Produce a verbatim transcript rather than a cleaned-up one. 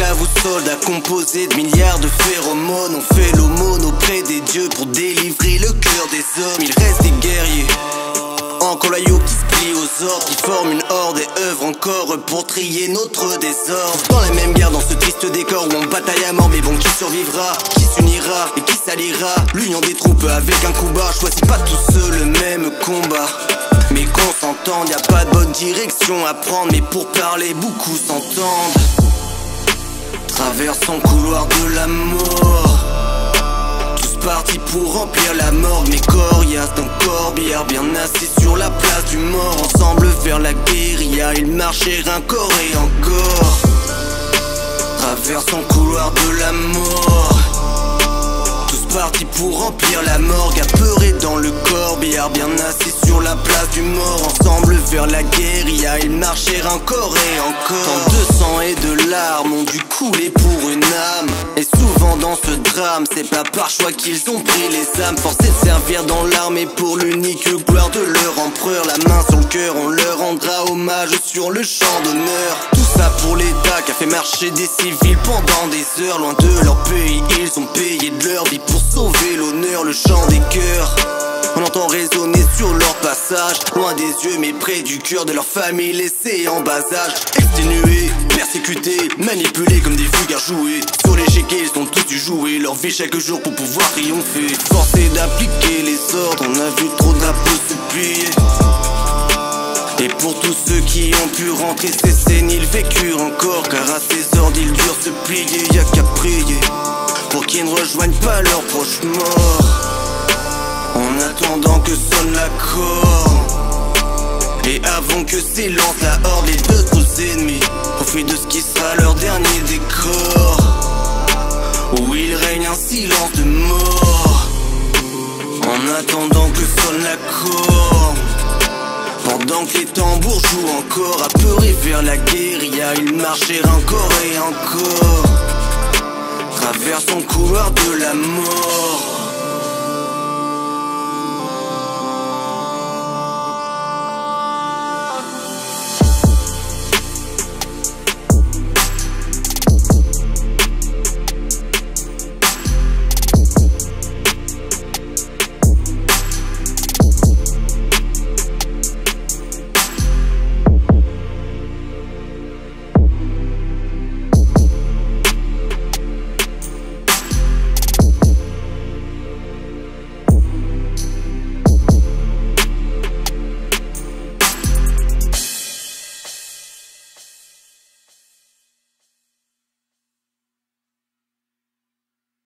esclaves ou soldats composés de milliards de phéromones. On fait l'aumône auprès des dieux pour délivrer le cœur des hommes. Il reste des guerriers encore loyaux qui se plient aux ordres, qui forment une horde et œuvrent encore pour trier notre désordre. Dans la même guerre, dans ce triste décor où on bataille à mort, mais bon, qui survivra, qui s'unira et qui s'alliera? L'union des troupes avec un coup bas, choisit pas tous ceux le même combat. Mais qu'on s'entende, y a pas de bonne direction à prendre, mais pour parler beaucoup s'entendent. Traversons le couloir de la mort, tous partis pour remplir la morgue. Mes coriaces dans corbière, bien assis sur la place du mort. Ensemble vers la guérilla, ils marchèrent encore et encore. Traversons le couloir de la mort, tous partis pour remplir la morgue. Apeurés dans le corbillard, bien assis sur la place du mort. Ensemble vers la guérilla, ils marchèrent encore et encore. Tant de sang et de larmes ont dû couler pour une âme. Et souvent dans ce drame, c'est pas par choix qu'ils ont pris les âmes. Forcés de servir dans l'armée pour l'unique gloire de leur empereur. La main sur le cœur, on leur rendra hommage sur le champ d'honneur. Tout ça pour l'État qui a fait marcher des civils pendant des heures. Loin de leur pays, ils ont payé de leur vie pour sauver l'honneur. Le chant des cœurs, on entend résonner sur leur passage, loin des yeux mais près du cœur de leur famille laissée en bas âge. Exténués, persécutés, manipulés comme des fugares joués. Sur l'échiquier ils ont tous dû jouer leur vie chaque jour pour pouvoir triompher. Forcés d'appliquer les ordres, on a vu trop d'impôts se plier. Et pour tous ceux qui ont pu rentrer ces scènes, ils vécurent encore. Car à ces ordres ils durent se plier, y'a qu'à prier pour qu'ils ne rejoignent pas leurs proches morts. En attendant que sonne l'accord, et avant que s'élance la horde, les deux tous ennemis profitent de ce qui sera leur dernier décor, où il règne un silence de mort. En attendant que sonne l'accord, pendant que les tambours jouent encore, apeurés vers la guérilla, ils marchèrent encore et encore. Traversons le couloir de la mort.